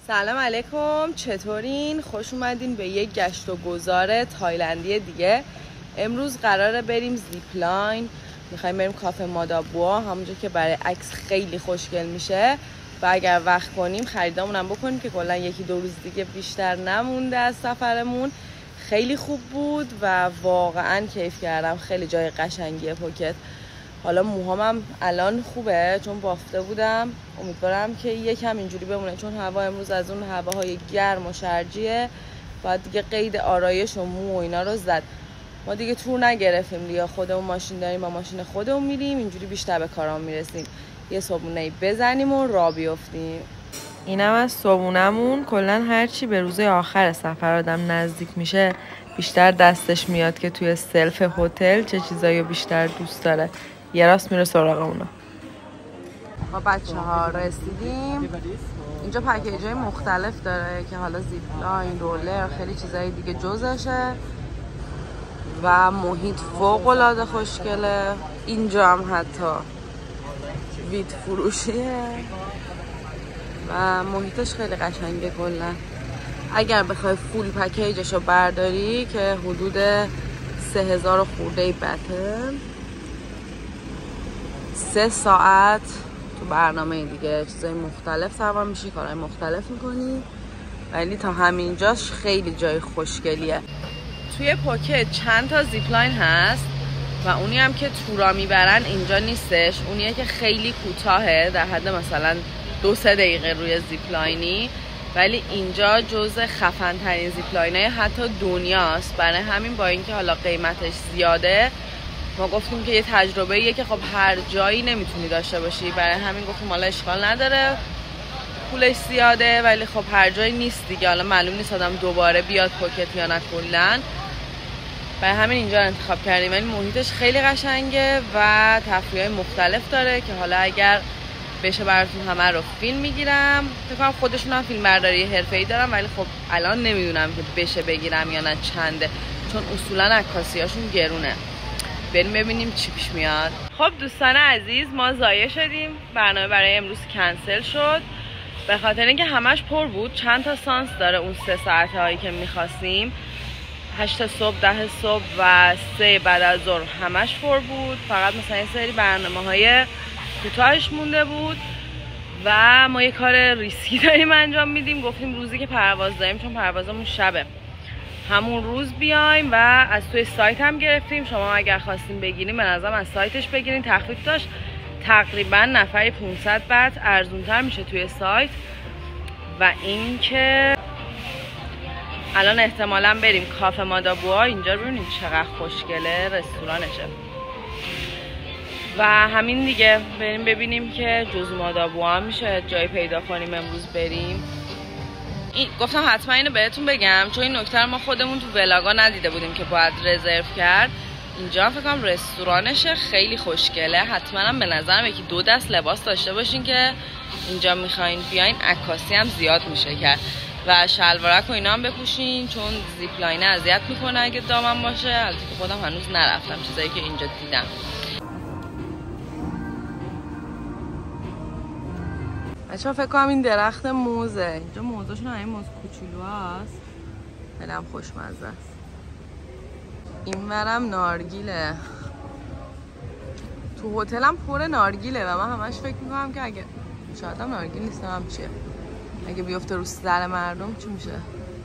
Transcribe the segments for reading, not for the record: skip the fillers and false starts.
سلام علیکم، چطورین؟ خوش اومدین به یک گشت و گذار تایلندی دیگه. امروز قراره بریم زیپلاین، میخوایم بریم کافه مادابوا، همونجا که برای عکس خیلی خوشگل میشه و اگر وقت کنیم خریدامون هم بکنیم که کلا یکی دو روز دیگه بیشتر نمونده از سفرمون. خیلی خوب بود و واقعا کیف کردم، خیلی جای قشنگیه پوکت. حالا موهامم الان خوبه چون بافته بودم، امیدوارم که یکم اینجوری بمونه چون هوا امروز از اون هواهای گرم و شرجیه. بعد دیگه قید آرایش و مو و اینا رو زد. ما دیگه تور نگرفتیم دیگه، خودمون ماشین داریم، با ماشین خودمون میریم، اینجوری بیشتر به کارام میرسیم. یه صبحونه بزنیم و راه بیفتیم. اینم از صبحونمون. کلا هرچی به روز آخر سفر آدم نزدیک میشه بیشتر دستش میاد که توی سلف هتل چه چیزایی بیشتر دوست داره. یه راست میره سراغ اونا. با بچه ها رسیدیم. اینجا پکیج های مختلف داره که حالا زیپلاین، رولر، خیلی چیزای دیگه جزشه و محیط فوق العاده خوشگله. اینجا هم حتی ویت فروشیه و محیطش خیلی قشنگه. کلا اگر بخوای فول پکیجش رو برداری که حدود 3000 خورده بته، 3 ساعت تو برنامه دیگه چیزای مختلف سوار میشی، کارهای مختلف میکنی، ولی تا همینجاش خیلی جای خوشگلیه. توی پوکت چند تا زیپلاین هست و اونی هم که تورا میبرن اینجا نیستش. اونیه که خیلی کوتاهه، در حد مثلا 2-3 دقیقه روی زیپلاینی، ولی اینجا جز خفن ترین زیپلاینای حتی دنیاست. برای همین با اینکه حالا قیمتش زیاده ما گفتیم که یه تجربه ایه که خب هر جایی نمیتونی داشته باشی، برای همین گفتیم حالا اشکال نداره پولش زیاده ولی خب هر جایی نیست دیگه. حالا معلوم نیست آدم دوباره بیاد پوکت یا نه کلن، برای همین اینجا رو انتخاب کردیم. ولی محیطش خیلی قشنگه و تفریحات مختلف داره که حالا اگر بشه براتون همه رو فیلم میگیرم. فکر کنم خودشون هم فیلم برداری حرفه‌ای دارن ولی خب الان نمیدونم که بشه بگیرم یا نه چنده، چون اصولا عکاسیاشون گرونه. بریم ببینیم چی پیش میاد. خب دوستان عزیز، ما ضایع شدیم، برنامه برای امروز کنسل شد به خاطر اینکه همش پر بود. چند تا سانس داره اون 3 ساعته هایی که میخواستیم، 8 صبح، 10 صبح و 3 بعد از ظهر همش پر بود. فقط مثلا یه سری برنامه های کوتاهش مونده بود و ما یه کار ریسکی داریم انجام میدیم. گفتیم روزی که پرواز داریم، چون پروازمون شبه، همون روز بیایم و از توی سایت هم گرفتیم. شما اگر خواستیم بگیریم به نظرم از سایتش بگیرین، تخفیف داشت. تقریبا نفری 500 بات ارزونتر میشه توی سایت. و اینکه الان احتمالاً بریم کافه مادابوا، اینجا ببینید چقدر خوشگله رستورانشه و همین دیگه. بریم ببینیم که جز مادابوا هم میشه جای پیدا کنیم امروز بریم. گفتم حتما اینو بهتون بگم چون این نکته رو ما خودمون تو ولاگا ندیده بودیم که باید رزرو کرد. اینجا فکر کنم رستورانشه، خیلی خوشگله. حتما هم به نظرم 1-2 دست لباس داشته باشین که اینجا میخواین بیاین. عکاسی هم زیاد میشه کرد و شلوارک و اینا هم بپوشین چون زیپلاین اذیت میکنه اگه دامن باشه. البته که خودم هنوز نرفتم، چیزایی که اینجا دیدم. بچه‌ها فکر کنم این درخت موزه، اینجا موزه‌شون همین موز کوچولو هست، خیلی هم خوشمزه است. این ورم نارگیله، تو هتلم پر نارگیله و من همش فکر میکنم که اگه شاید هم نارگیل نیستم هم چیه، اگه بیفته رو سر مردم چی میشه.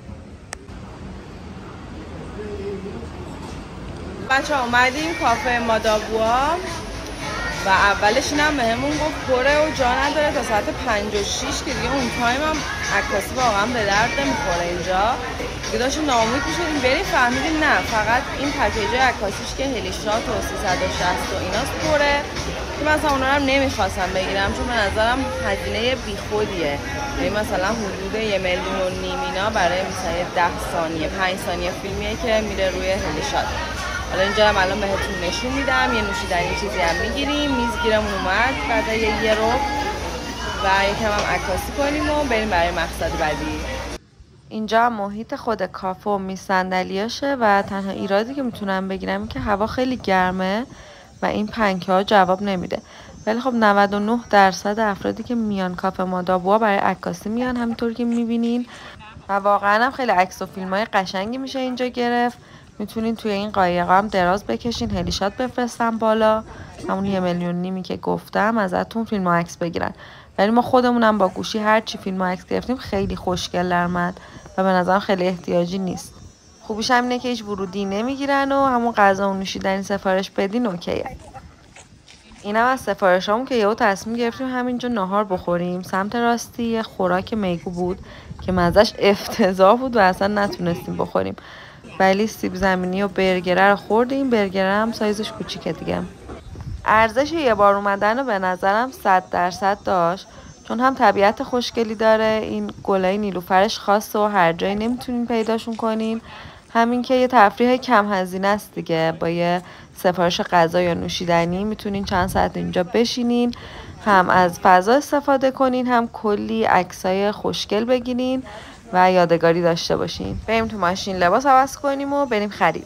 بچه‌ها اومدیم کافه مادابوا و اولش اینم بهمون گفت پره و جا نداره تا ساعت 5:06 که دیگه اون تایم هم عکاسی واقعا به درد نمیخوره اینجا. دیگه داشتیم ناامید میشدیم بریم، فهمیدیم نه، فقط این پکیج عکاسیش که هلیشات و 360 و ایناست پره، که مثلا اونا رو هم نمیخواستم بگیرم چون به نظرم هزینه بیخودیه. یعنی مثلا حدود 1.5 میلیون اینا برای مثلا 10 ثانیه 5 ثانیه فیلمیه که میره روی هلیشات. حالا اینجا هم الان بهتون نشون میدم. یه نوشیدنی چیزی هم میگیریم، میز گیرمون اومد بعد یه رو و یکم هم عکاسی کنیم و بریم برای مقصد بعدی. اینجا هم محیط خود کافه و میز صندلیاشه و تنها ایرادی که میتونم بگیرم این که هوا خیلی گرمه و این پنکه ها جواب نمیده. ولی خب 99% افرادی که میان کافه مادابوا برای عکاسی میان، همینطور که میبینین. و واقعا هم خیلی عکس و فیلم های قشنگی میشه اینجا گرفت. میتونین توی این قایقا هم دراز بکشین، هلیشات بفرستن بالا، همون 1.5 میلیون که گفتم، ازتون فیلم و عکس بگیرن. ولی ما خودمونم با گوشی هر چی فیلم و عکس گرفتیم خیلی خوشگل درآمد و به نظرم خیلی احتیاجی نیست. خوبیش هم اینه که هیچ ورودی نمیگیرن و همون غذا و نوشیدنی سفارش بدین اوکیه. اینم از سفارشامون که یهو تصمیم گرفتیم همینجا ناهار بخوریم. سمت راستی یه خوراک میگو بود که مزه‌اش افتضاح بود و اصلا نتونستیم بخوریم، ولی سیب زمینی و برگره رو خوردیم. برگره هم سایزش کوچیکه دیگه. ارزش یه بار اومدن رو به نظرم 100% داشت، چون هم طبیعت خوشگلی داره، این گلای نیلوفرش خاصه و هر جایی نمیتونین پیداشون کنین، همین که یه تفریح کم هزینه است دیگه. با یه سفارش غذا یا نوشیدنی میتونین چند ساعت اینجا بشینین، هم از فضا استفاده کنین، هم کلی عکسای خوشگل بگیرین و یادگاری داشته باشین. بریم تو ماشین لباس عوض کنیم و بریم خرید.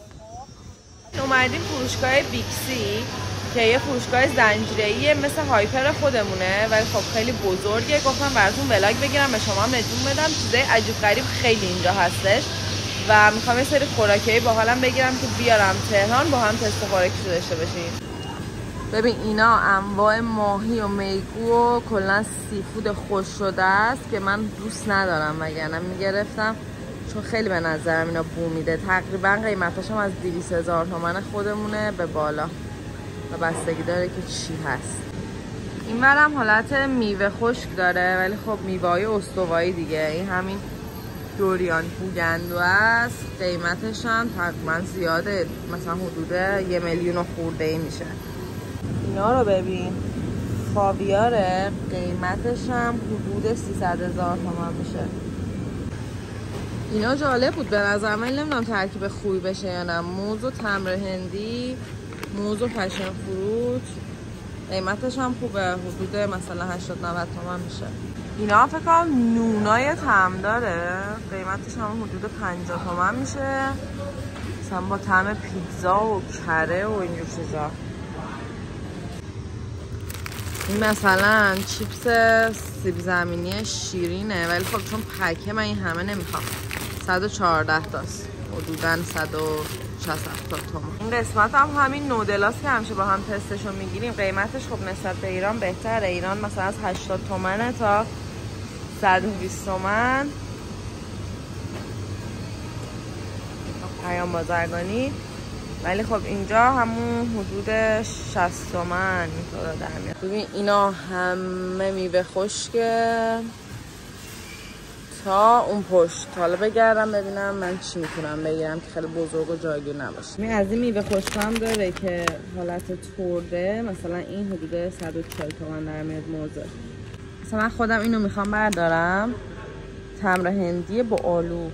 اومدیم فروشگاه بیکسی که یه فروشگاه زنجیره‌ایه مثل هایپر خودمونه، ولی خب خیلی بزرگه. گفتم براتون ولاگ بگیرم به شما هم نشون بدم، چیزای عجیب غریب خیلی اینجا هستش و میخوام یه سری خوراکی باحالم بگیرم که بیارم تهران با هم تست خوراکی داشته باشیم. ببین اینا انواع ماهی و میگو و کلا سیفود خوش شده است که من دوست ندارم، وگرنه میگرفتم چون خیلی به نظرم اینا بو میده. تقریبا قیمتاش هم از 200,000 تومان خودمونه به بالا و بستگی داره که چی هست. این برم حالت میوه خشک داره، ولی خب میوه‌های استوایی دیگه. این همین دوریان بوگندو است. قیمتش هم تقریبا زیاده، مثلا حدود 1 میلیون خورده ای میشه. اینا رو ببین، خاویاره، قیمتش هم حدود 300,000 تومان میشه. اینا جالب بود به نظر من، نمیدونم ترکیب خوبی بشه یا نه. موز و تمر هندی، موز و پشن فروت، قیمتش هم خوبه، حدود مثلا 80-90 تومان میشه. اینا فکر کنم نونای طعم داره، قیمتش هم حدود 50 تومان میشه، مثلا با طعم پیتزا و کره و اینجور چیزا. این مثلا چیپس سیب زمینی شیرینه، ولی خب چون پکه من این همه نمیخوام. 114 تاست، حدوداً 160 تومان. این قسمت هم همین نودلاست که همیشه با هم تستشو میگیریم. قیمتش خب نسبت به ایران بهتره. ایران مثلا از 80 تومنه تا 120 تومن. پیام بازرگانی، ولی خب اینجا همون حدود 60 تومن اینطورا در میاد. ببین اینا همه میوه خشکه تا اون پشت. حالا بگردم ببینم من چی میتونم بگیرم که خیلی بزرگ و جایگیر نباشه. این از این میوه خشک هم داره که حالت ترده، مثلا این حدود 140 تومن در میاد موزه. مثلا من خودم اینو میخوام بردارم، تمر هندی با آلو.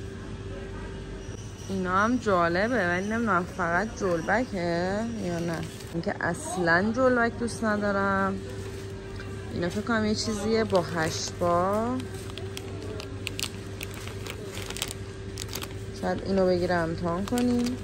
اینا هم جالبه، ولی نمیدونم فقط جلبکه یا نه. اینکه اصلا جلبک دوست ندارم. اینا فکر کنم یه چیزیه با 8 با. شاید اینو بگیرم امتحان کنیم.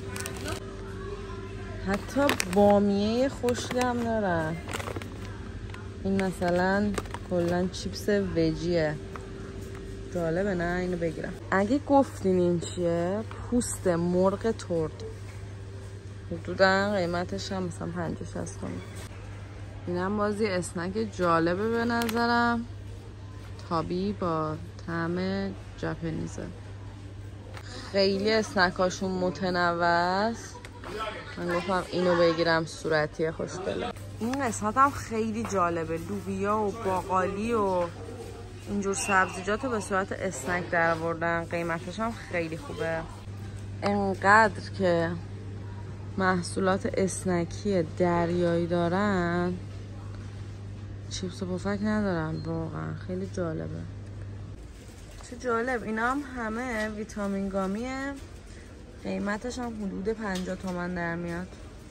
حتی بامیه خشک هم دارن. این مثلا کلا چیپس وجیه، جالبه نه؟ اینو بگیرم. اگه گفتین این چیه، پوست مرغ ترد، حدودا قیمتش هم مثلا 50-60 تومن. اینم بازی اسنک جالبه به نظرم، تابی با طعم ژاپنیزه. خیلی اسنکاشون متنوع است. من گفتم اینو بگیرم، صورتی خوشگله. این قسمت هم خیلی جالبه، لوبیا و باقالی و اینجور سبزیجات رو به صورت اسنک در آوردن. قیمتش هم خیلی خوبه. انقدر که محصولات اسنکی دریایی دارن، چیپس و پفک ندارن. واقعا خیلی جالبه. چه جالب. اینا هم همه ویتامین گامیه، قیمتش هم حدود 50 تومن در میاد.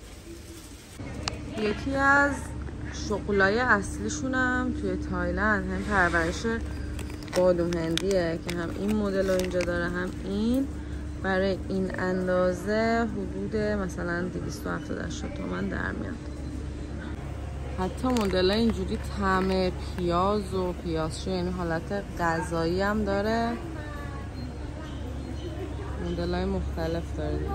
یکی از شغلای اصلیشون هم توی تایلند هم پرورش بادوم هندیه که هم این مدل رو اینجا داره، هم این. برای این اندازه حدود مثلا 270-80 تومن در میاد. حتی مدل اینجوری طعم پیاز و پیازشو، یعنی حالت غذایی هم داره. مدل های مختلف داره دیگه.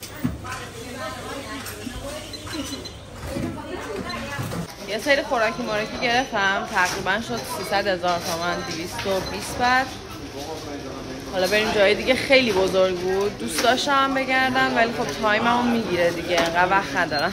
یه سری خوراکی موراکی گرفتم، تقریبا شد 300,000 تومان، 220 بعد. حالا بریم جای دیگه. خیلی بزرگ بود، دوست داشتم بگردم ولی خب تایممو میگیره دیگه، انقدر وقت ندارم.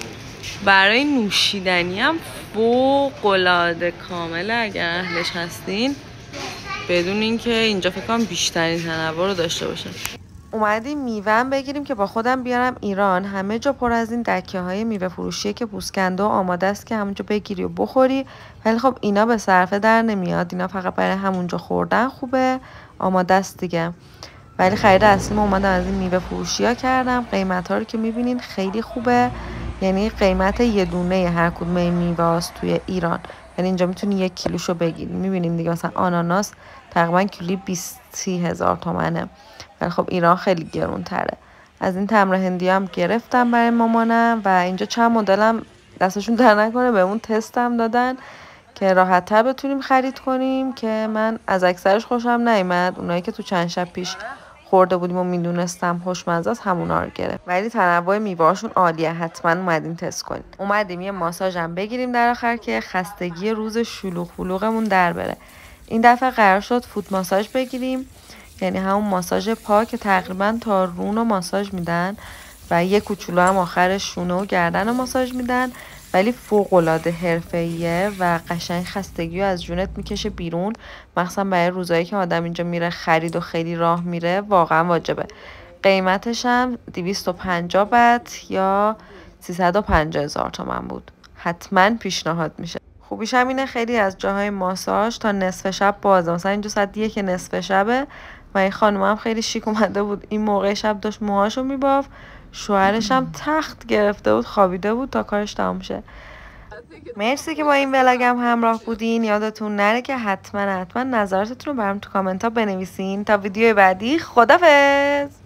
برای نوشیدنی هم فوق‌العاده کامله اگر اهلش هستین، بدون اینکه اینجا فکر کنم بیشترین تنوع رو داشته باشه. اومدیم میوه بگیریم که با خودم بیارم ایران. همه جا پر از این دکه های میوه فروشیه که پوسکنده و آماده است که همونجا بگیری و بخوری، ولی خب اینا به صرفه در نمیاد، اینا فقط برای همونجا خوردن خوبه، آماده است دیگه. ولی خرید اصلی ما اومدم از این میوه فروشی ها کردم. قیمت ها رو که میبینین خیلی خوبه، یعنی قیمت یه دونه هر کدوم این میوه هاست توی ایران، یعنی اینجا میتونی 1 کیلوشو بگیری. میبینیم دیگه مثلا آناناس تقریبا کیلویی 20,000 تومنه، ولی خب ایران خیلی گرون تره. از این تمر هندی هم گرفتم برای مامانم و اینجا چند مدلم دستشون در نکنه بهمون تستم دادن که راحت تر بتونیم خرید کنیم، که من از اکثرش خوشم نیامد. اونایی که تو چند شب پیش خورده بودیم و میدونستم خوشمزه است همونا رو گرفت، ولی تنوع میوه‌هاشون عالیه، حتما اومدین تست کنید. اومدیم یه ماساژم بگیریم در آخر که خستگی روز شلوغ پلوغمون در بره. این دفعه قرار شد فوت ماساژ بگیریم، یعنی همون ماساژ پا که تقریبا تا رون رو ماساژ میدن و یه کوچولو هم آخر شونه و گردن رو ماساژ میدن، ولی فوق‌العاده حرفه‌ایه و قشنگ خستگی رو از جونت میکشه بیرون، مخصوصا برای روزایی که آدم اینجا میره خرید و خیلی راه میره، واقعا واجبه. قیمتش هم 250 بات یا 350,000 تومان بود. حتما پیشنهاد میشه. خوبیش هم اینه خیلی از جاهای ماساژ تا نصف شب بازه، مثلا اینجا ساعت 1 نصف شبه و این خانم هم خیلی شیک اومده بود، این موقع شب داشت موهاشو میبافت، شوهرش هم تخت گرفته بود خوابیده بود تا کارش تمام شه. مرسی که با این ولاگم همراه بودین. یادتون نره که حتما نظراتتون رو برام تو کامنت ها بنویسین. تا ویدیو بعدی، خدافظ.